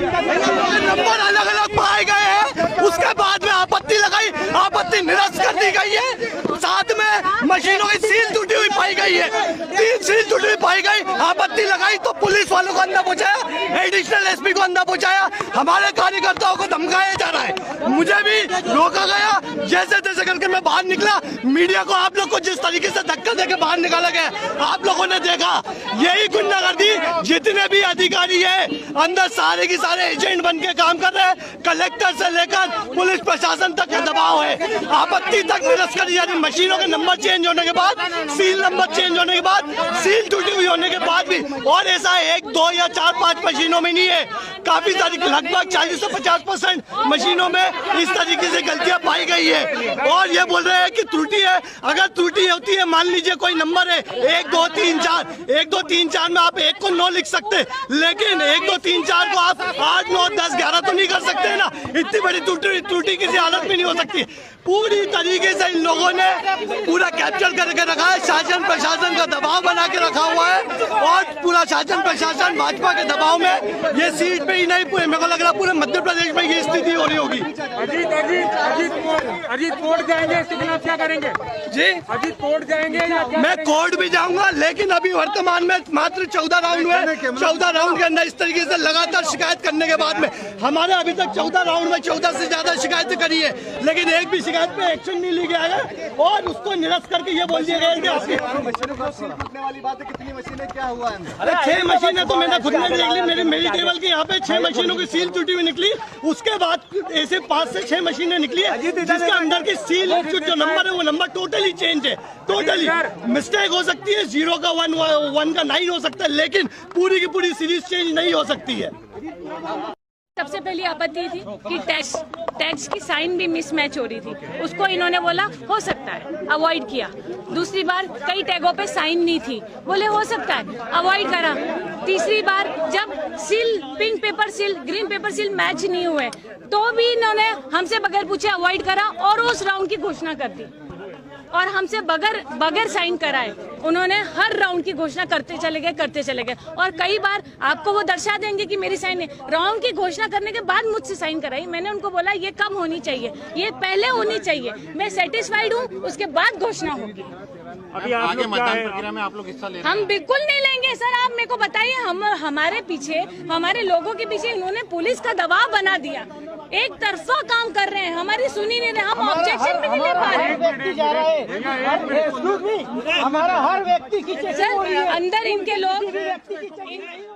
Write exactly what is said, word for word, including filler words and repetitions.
Number अलग अलग पाए गए हैं, उसके बाद में आपत्ति लगाई, आपत्ति निरस्त कर दी गई है। साथ में मशीनों की सील टूटी हुई पाई गई है, तीन सील टूटी हुई पाई गई, आपत्ति लगाई तो पुलिस वालों को अंदर पहुंचाया, एडिशनल एसपी को अंदर पहुंचाया, हमारे कार्यकर्ताओं को धमकाया जा रहा है। मुझे भी रोका गया, जैसे तैसे करके मैं बाहर निकला। मीडिया को आप लोग को जिस तरीके से धक्का देके बाहर निकाला गया आप लोगों ने देखा। यही गुंडागर्दी, जितने भी अधिकारी है अंदर सारे की सारे एजेंट बन के काम कर रहे हैं। कलेक्टर से लेकर पुलिस प्रशासन तक का दबाव है, आपत्ति तक निरस्त करी जा रही। मशीनों के नंबर चेंज होने के बाद, सील नंबर चेंज होने के बाद, सील टूटी हुई होने के बाद भी, और ऐसा एक दो या चार पांच मशीनों में नहीं है, काफी सारी लगभग चालीस से पचास परसेंट मशीनों में इस तरीके से गलतियां पाई गई है। और ये बोल रहे हैं कि त्रुटि है। अगर त्रुटि होती है, मान लीजिए कोई नंबर है एक दो तीन चार, एक दो तीन चार में आप एक को नौ लिख सकते, लेकिन एक दो तीन चार को आप आठ नौ दस ग्यारह तो नहीं कर सकते ना। इतनी बड़ी त्रुटि त्रुटि किसी हालत में नहीं हो सकती। पूरी तरीके से इन लोगों ने पूरा कैप्चर करके रखा है, शासन प्रशासन का दबाव बना के रखा हुआ है, और पूरा शासन प्रशासन भाजपा के दबाव में ये सीट पे ही नहीं, पूरे मेरे को लग रहा पूरे मध्य प्रदेश में ये स्थिति हो रही होगी। अजीत अजीत अजीत अजीत कोर्ट जाएंगे, इसके खिलाफ क्या करेंगे जी? अजीत कोर्ट जाएंगे या क्या? मैं कोर्ट भी जाऊंगा, लेकिन अभी वर्तमान में मात्र चौदह राउंड में, चौदह राउंड के अंदर इस तरीके से लगातार शिकायत करने के बाद में हमारे अभी तक चौदह राउंड में चौदह से ज्यादा शिकायतें करी है, लेकिन एक भी शिकायत पे एक्शन नहीं लिया गया है, और उसको निरस्त करके ये बोल दिया गया है कि वाली बात है। कितनी मशीनें, क्या हुआ है? अरे छह मशीनें तो मैंने खुद में देख ली, मेरी मेरी टेबल की यहाँ पे छह मशीनों की सील टूटी हुई निकली। उसके बाद ऐसे पांच से छह मशीनें निकली है, जिसके अंदर की सील जो नंबर है वो नंबर टोटली चेंज है, टोटली मिस्टेक हो सकती है, जीरो का वन, वन का नाइन हो सकता है, लेकिन पूरी की पूरी सीरीज चेंज नहीं हो सकती है। सबसे पहली आपत्ति थी कि टैक्स टैक्स की साइन भी मिसमैच हो रही थी, उसको इन्होंने बोला हो सकता है, अवॉइड किया। दूसरी बार कई टैगों पे साइन नहीं थी, बोले हो सकता है, अवॉइड करा। तीसरी बार जब seal, pink paper seal, green paper seal match नहीं हुए, तो भी इन्होंने हमसे बगैर पूछे अवॉइड करा और उस राउंड की घोषणा कर दी, और हमसे बगैर बगैर साइन कराए उन्होंने हर राउंड की घोषणा करते चले गए करते चले गए और कई बार आपको वो दर्शा देंगे कि मेरी साइन है। राउंड की घोषणा करने के बाद मुझसे साइन कराई। मैंने उनको बोला ये कम होनी चाहिए, ये पहले होनी चाहिए, मैं सेटिस्फाइड हूँ, उसके बाद घोषणा होगी। अभी आगे मतदान प्रक्रिया में आप लोग हिस्सा ले रहे हैं? हम बिल्कुल नहीं लेंगे सर, आप मेरे को बताइए। हम हमारे पीछे, हमारे लोगों के पीछे इन्होंने पुलिस का दबाव बना दिया, एक तरफा काम कर रहे हैं, हमारी सुनी नहीं रहे, हम ऑब्जेक्शन भी नहीं ले पा रहे हैं। हमारा हर व्यक्ति की सर अंदर इनके लोग